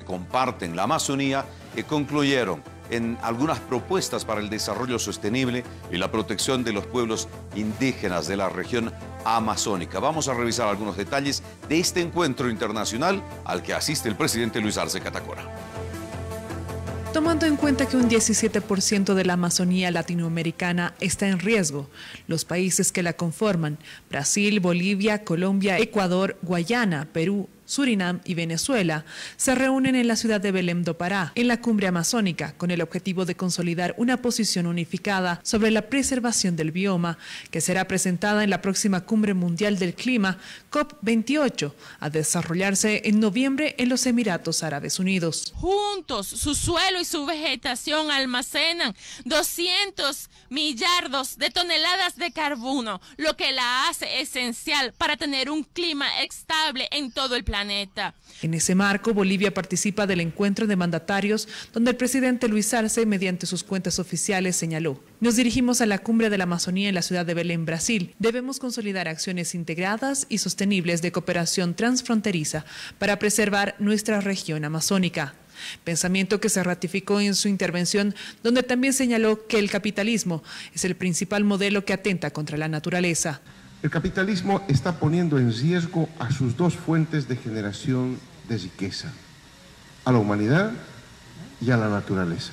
comparten la Amazonía concluyeron en algunas propuestas para el desarrollo sostenible y la protección de los pueblos indígenas de la región amazónica. Vamos a revisar algunos detalles de este encuentro internacional al que asiste el presidente Luis Arce Catacora. Tomando en cuenta que un 17% de la Amazonía latinoamericana está en riesgo, los países que la conforman, Brasil, Bolivia, Colombia, Ecuador, Guayana, Perú, Surinam y Venezuela, se reúnen en la ciudad de Belém do Pará, en la cumbre amazónica, con el objetivo de consolidar una posición unificada sobre la preservación del bioma, que será presentada en la próxima Cumbre Mundial del Clima, COP28, a desarrollarse en noviembre en los Emiratos Árabes Unidos. Juntos, su suelo y su vegetación almacenan 200 millardos de toneladas de carbono, lo que la hace esencial para tener un clima estable en todo el planeta. En ese marco, Bolivia participa del encuentro de mandatarios, donde el presidente Luis Arce, mediante sus cuentas oficiales, señaló: nos dirigimos a la cumbre de la Amazonía en la ciudad de Belém, Brasil. Debemos consolidar acciones integradas y sostenibles de cooperación transfronteriza para preservar nuestra región amazónica. Pensamiento que se ratificó en su intervención, donde también señaló que el capitalismo es el principal modelo que atenta contra la naturaleza. El capitalismo está poniendo en riesgo a sus dos fuentes de generación de riqueza, a la humanidad y a la naturaleza.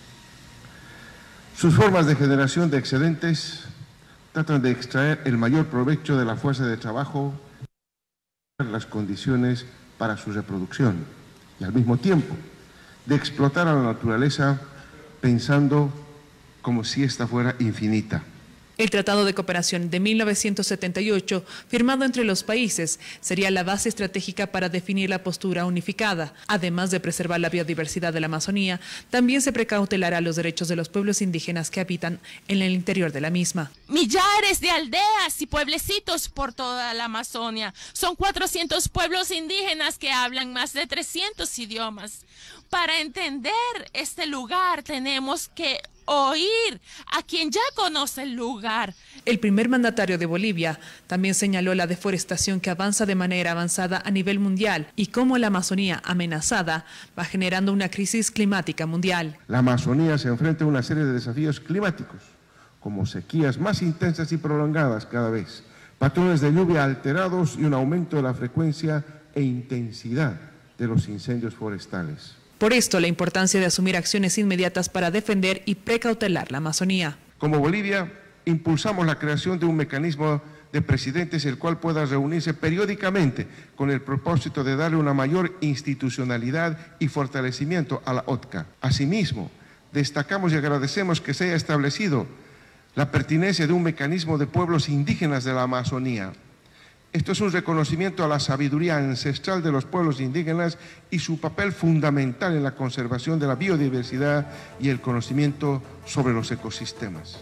Sus formas de generación de excedentes tratan de extraer el mayor provecho de la fuerza de trabajo, las condiciones para su reproducción y al mismo tiempo de explotar a la naturaleza pensando como si ésta fuera infinita. El Tratado de Cooperación de 1978, firmado entre los países, sería la base estratégica para definir la postura unificada. Además de preservar la biodiversidad de la Amazonía, también se precautelará los derechos de los pueblos indígenas que habitan en el interior de la misma. Millares de aldeas y pueblecitos por toda la Amazonia. Son 400 pueblos indígenas que hablan más de 300 idiomas. Para entender este lugar tenemos que oír a quien ya conoce el lugar. El primer mandatario de Bolivia también señaló la deforestación que avanza de manera avanzada a nivel mundial y cómo la Amazonía amenazada va generando una crisis climática mundial. La Amazonía se enfrenta a una serie de desafíos climáticos, como sequías más intensas y prolongadas cada vez, patrones de lluvia alterados y un aumento de la frecuencia e intensidad de los incendios forestales. Por esto, la importancia de asumir acciones inmediatas para defender y precautelar la Amazonía. Como Bolivia, impulsamos la creación de un mecanismo de presidentes el cual pueda reunirse periódicamente con el propósito de darle una mayor institucionalidad y fortalecimiento a la OTCA. Asimismo, destacamos y agradecemos que se haya establecido la pertinencia de un mecanismo de pueblos indígenas de la Amazonía. Esto es un reconocimiento a la sabiduría ancestral de los pueblos indígenas y su papel fundamental en la conservación de la biodiversidad y el conocimiento sobre los ecosistemas.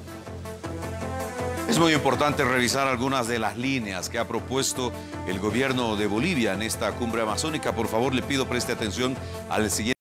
Es muy importante revisar algunas de las líneas que ha propuesto el gobierno de Bolivia en esta cumbre amazónica. Por favor, le pido preste atención al siguiente.